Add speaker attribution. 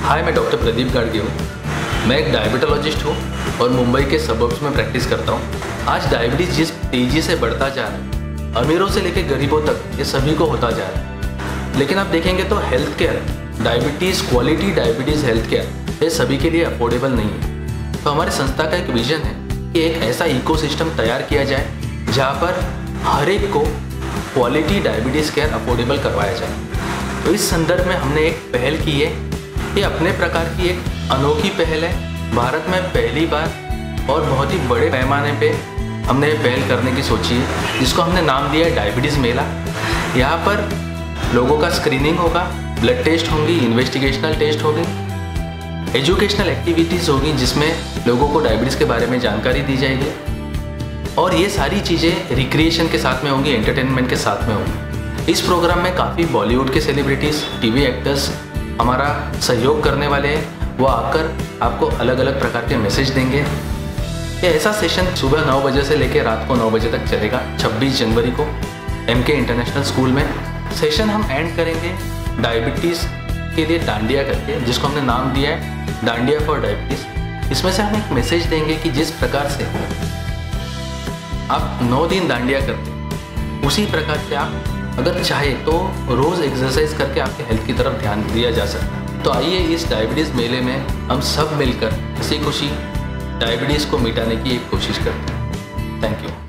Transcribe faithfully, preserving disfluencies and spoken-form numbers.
Speaker 1: हाय, मैं डॉक्टर प्रदीप गाड़गे हूँ। मैं एक डायबिटोलॉजिस्ट हूँ और मुंबई के सबर्ब्स में प्रैक्टिस करता हूँ। आज डायबिटीज़ जिस तेज़ी से बढ़ता जा रहा है, अमीरों से लेकर गरीबों तक ये सभी को होता जा रहा है। लेकिन आप देखेंगे तो health care, diabetes quality diabetes health care ये सभी के लिए अफोर्डेबल नहीं है। तो हमारी संस्था का एक विज़न है कि एक ऐसा इकोसिस्टम तैयार किया जाए जहाँ पर हर एक को क्वालिटी डायबिटीज़ केयर अफोर्डेबल करवाया जाए। तो इस संदर्भ में हमने एक पहल की है। ये अपने प्रकार की एक अनोखी पहल है। भारत में पहली बार और बहुत ही बड़े पैमाने पे हमने ये पहल करने की सोची है, जिसको हमने नाम दिया है डायबिटीज़ मेला। यहाँ पर लोगों का स्क्रीनिंग होगा, ब्लड टेस्ट होंगी, इन्वेस्टिगेशनल टेस्ट होगी, एजुकेशनल एक्टिविटीज़ होगी जिसमें लोगों को डायबिटीज़ के बारे में जानकारी दी जाएगी। और ये सारी चीज़ें रिक्रिएशन के साथ में होंगी, एंटरटेनमेंट के साथ में होंगी। इस प्रोग्राम में काफ़ी बॉलीवुड के सेलिब्रिटीज़, टीवी एक्टर्स हमारा सहयोग करने वाले हैं। वो आकर आपको अलग अलग प्रकार के मैसेज देंगे। ये ऐसा सेशन सुबह नौ बजे से लेकर रात को नौ बजे तक चलेगा, छब्बीस जनवरी को एम के इंटरनेशनल स्कूल में। सेशन हम एंड करेंगे डायबिटीज़ के लिए डांडिया करके, जिसको हमने नाम दिया है डांडिया फॉर डायबिटीज़। इसमें से हम एक मैसेज देंगे कि जिस प्रकार से आप नौ दिन डांडिया करते हैं, उसी प्रकार से आप अगर चाहे तो रोज़ एक्सरसाइज करके आपके हेल्थ की तरफ ध्यान दिया जा सकता है। तो आइए इस डायबिटीज़ मेले में हम सब मिलकर हंसी खुशी डायबिटीज़ को मिटाने की एक कोशिश करते हैं। Thank you.